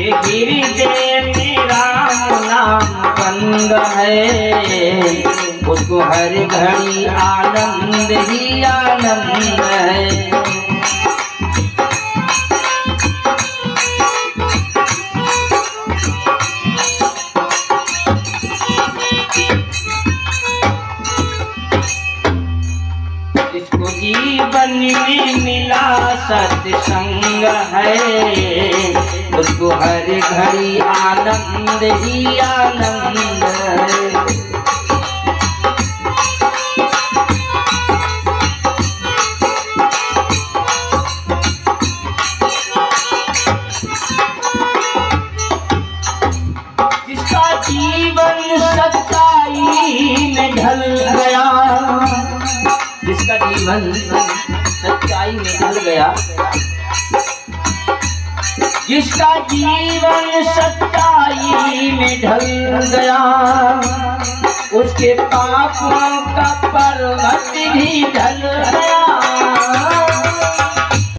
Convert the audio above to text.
हृदय में राम नाम बंद है, उसको हर घड़ी आनंद ही आनंद है। जिसको जीवन में मिला सत्संग है, उसको हर घड़ी आनंद ही आनंद है। जिसका जीवन सच्चाई में ढल गया, जिसका जीवन सच्चाई में ढल गया, जिसका जीवन सच्चाई में ढल गया, उसके पापों का पर्वत भी ढल गया।